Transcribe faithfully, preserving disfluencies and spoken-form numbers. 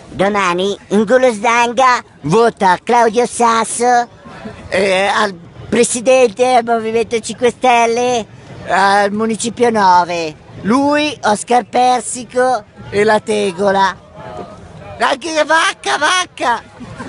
Domani in Golosdanga vota Claudio Sasso eh, al presidente del Movimento cinque Stelle al Municipio nove. Lui, Oscar Persico e la Tegola. Anche vacca, vacca!